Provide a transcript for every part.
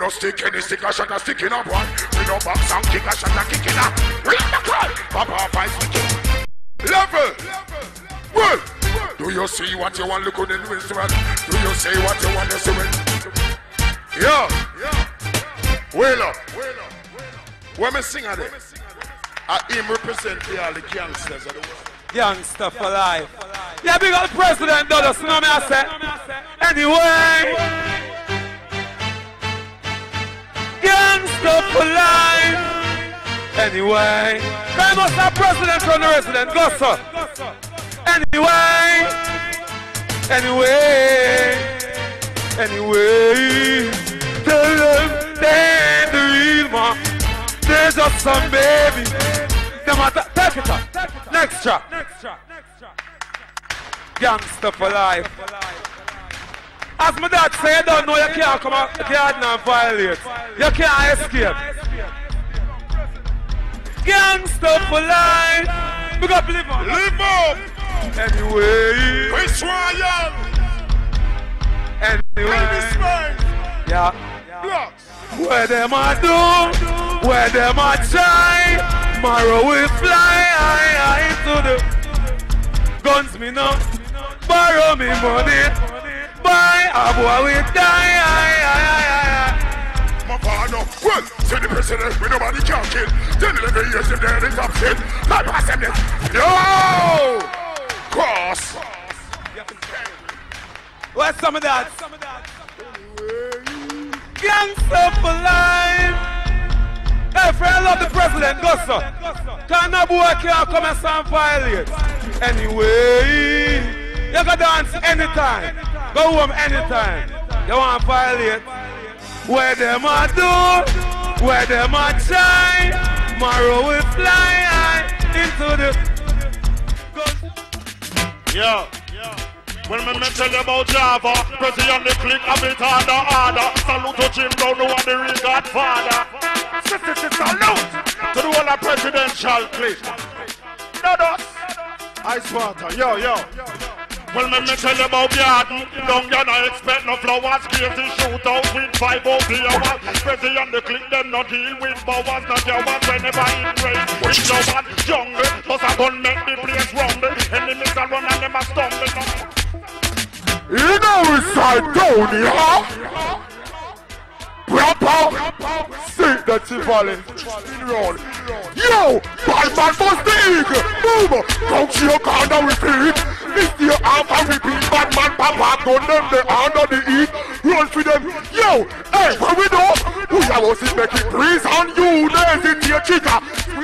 no stick, any stick a shot a stick in a one. We no box and kick a shot a kick in a. Read the call, Papa Five stick. Level. Well, do you see what you want? Look on the instrument. Do you say what you want to see? Yeah. Wheeler. When me sing at it, I him represent all the gangsters of the world. Gangster for life. Yeah, big old president does us, you know me I say. Anyway, gangster for life. Anyway, I must have president from the resident, go sir. Anyway, tell them they're the real man. They're just some baby. Take it up. Next track. Gangster for life. As my dad said, you don't know you can't come out, you can't not violate. You can't escape. Gangster for life. We got to live on. Live up. Anyway. Chris Royal. Anyway. Yeah. Blocks. Where them I do, where them I try. Tomorrow we fly high to the guns me now. Borrow me money. Buy a boy we die. My father, well, say the president, we nobody can kill. 10, 11 years in there, they top shit. Like pass them there. Yo! Cross. Where's some of that? Gangster for life. Hey, friend, I love the president, go sir. Can no boy can't come and stand violate. Anyway, you can dance anytime. Go home anytime. You want to violate? Where them I do, where them I try. Tomorrow we fly high into the... Yeah. When me tell you about Java, President the click a bit harder. Salute to Jim Brown, who are the real godfather. Salute to the whole of presidential click. Not us. Ice water, yo. Well, me tell you about Garden. Don't you not expect no flowers, crazy shootout with 5 hours. President the click, them not deal with powers, not your ones whenever it rains. With no one jungle, cause I gon' make the place rumble. Enemies are run and them a stumble. You know we side down here. Proper. See that she falling. Yo, bad man must be eagle. Boom. Come to your corner with feet. This your arm and repeat. Bad man papa gun them the under the heat. Run for them. Yo, hey, where we go? We are also making breeze on you. There's it your chica.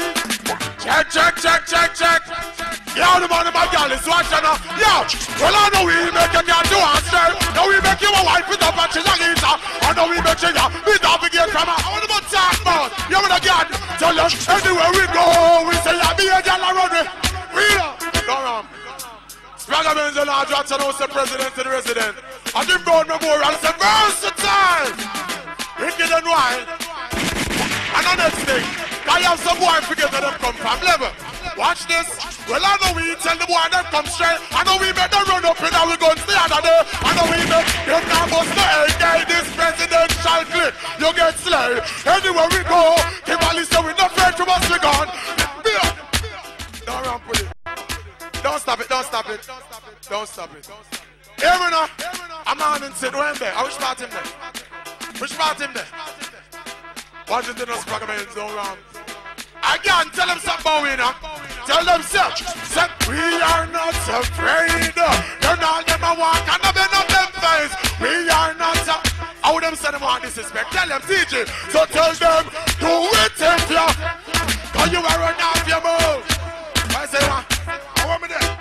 Check. Yo, the man of my girl is watching now. Yo, well I know we make a girl do a straight. Now we make you a wife with a bunch of youngins. I know we make you with a big game from a. I want to talk about. You with a girl. Tell us anywhere we go. We say I be a girl around me. Real. Go on. Spranger Benz and I dropped and the president to the resident. I give Brown Memorial. It's a versatile. Wicked and wild. And the next thing, I have some boy forget where them come from. Level. Watch this. Well, I know we tell the boy them come straight. I know we make them run up in our guns the other day. I know we make them now bust the AK. This presidential clip, you get slay. Anywhere we go, Kimberly say we not afraid to bust the gun. Don't run with it. Don't stop it. Here we know. I'm on and sit. Where him there? Which part him there? Watch it in us, Spranger Benz, don't run. Again, tell them something about we now. Tell them say, we are not afraid. You're not gonna walk and I've been on them face. We are not how them say them want disrespect. Tell them TJ. So tell them, do it if you. Cause you are run off your move. I say what? I want me there.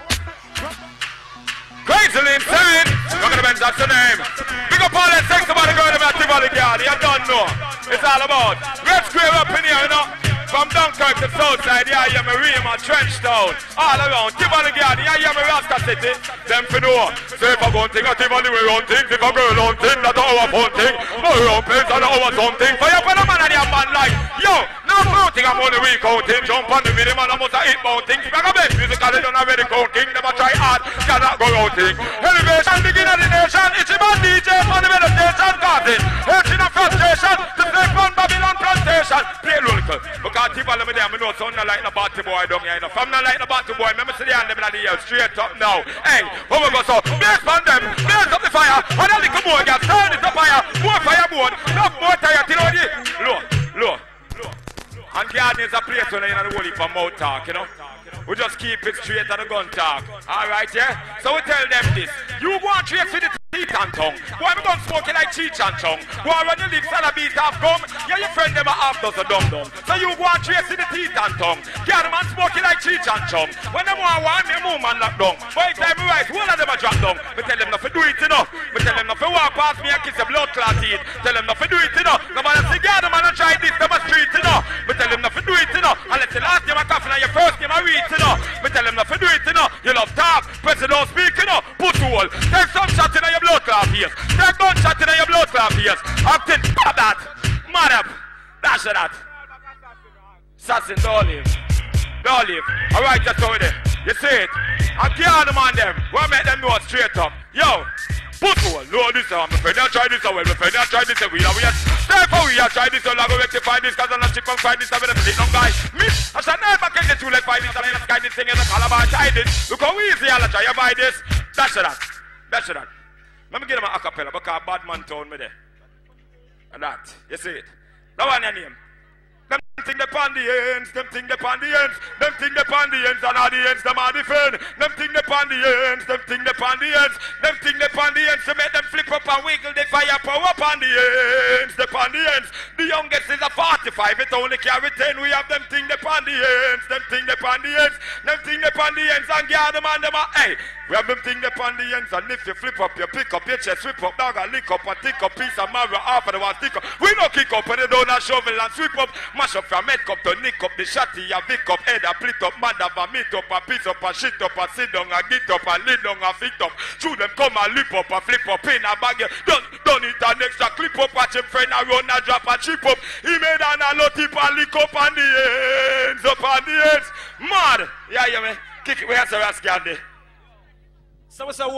Crazy Lynn, Spranger Benz, that's the name. Big up all that sex about the girl about Tivoli Garden. You don't know. It's all about. Let's grave up in here, you know. From Dunkirk to Southside, yeah, you Maria, my Trenchtown. All around, Tivoli Garden, yeah, you Rasta City. Them for know. Say if I go thing, a Tivoli we run things. If a girl on thing, that's our fun thing. No run place, that's our something. For you, for the man and your man like, yo, no counting, I'm on the week counting. Jump on the video, man, I'm on the 8-pound thing. If I go best musical, they don't have any counting. Never try hard, cannot go routing. Elevation, begin of the nation. It's about DJ on the meditation garden. It's in a frustration. know, so not like the batty boy down here. If I'm not like the batty boy, remember to the hand them in the air, straight up now. Hey, who we go so? Blaze on them, blaze up the fire. And then little more gas, turn it up fire. More fireboard, enough more tire till all the low. And garden is a place when you're in the whole heap of mouth talk, you know. We just keep it straight at the gun talk. Alright, yeah? So we tell them this. You go and trace with the teeth and tongue. Boy, we don't smoke it like Cheech and Chong. Boy, when you lips and a beat off gum, yeah, your friend never half does a dum-dum. So you go and trace with the teeth and tongue. Yeah, the man smoke it like Cheech and Chong. When them want me move man lock down. By the time we rise, one of them a drop down. We tell them not to do it, you know. We tell them not to walk past me and kiss a blood clot teeth. Tell them not to do it, you know. No man say, yeah, the man a try this, them a street, you know. We tell them not to do it, you know. And let's say last game a coffin and your first game a reach, you know. We tell them not to do it, you know. You love talk, president speak, you know. Put hole. Take some shot in your blood clot face. Take one shot in your blood clot face. Acting, stop that. Mad up. Dash that. Assassin, don't leave. Don't leave. Alright, that's how it is. You see it? I'm killing them on them. We'll make them know it straight up. Yo. Put hole. No, this one. My friend, I try this away. My friend, I try this away. We are stay for we are try this. I'm going to rectify this because I'm not chip on find this. I'm going to play no guy. Miss, I shall never get the two leg fight this. I'm going to guide this thing in the calabar. Try this. Look how easy I'll try. You buy this. Dash that. Dash that. Let me get them an acapella because bad man told me there. And that. You see it? That one your name. Them think they on the ends, them think they on the ends, them think they on the ends, and all the ends them are defend. Them think they on the ends, them think they on the ends, them think they on the ends to make them flip up and wiggle the fire power up on the ends, they on the ends. The youngest is a 45, it only carry 10. We have them think they on the ends, them think they on the ends, them think they on the ends, and guard them and them are hey. We have them think they on the ends, and if you flip up, you pick up your chest, sweep up, dog, and lick up, and tick up, piece of marrow off, and the one stick up. We no kick up, and they don't have shovel and sweep up. Mash up your med cup to nick up the shotty, a vick up, head a split up, mad a vomit up, a piece up, a shit up, a sit down, a get up, a lid down, a fit up. Chew them come and lip up, a flip up, in a bag, done it an extra clip up, watch him friend a run, a drop, a chip up. He made an a lot tip and lick up on the ends, up on the ends. Mad! Yeah, man. Kick it, where's the rascal there? So what's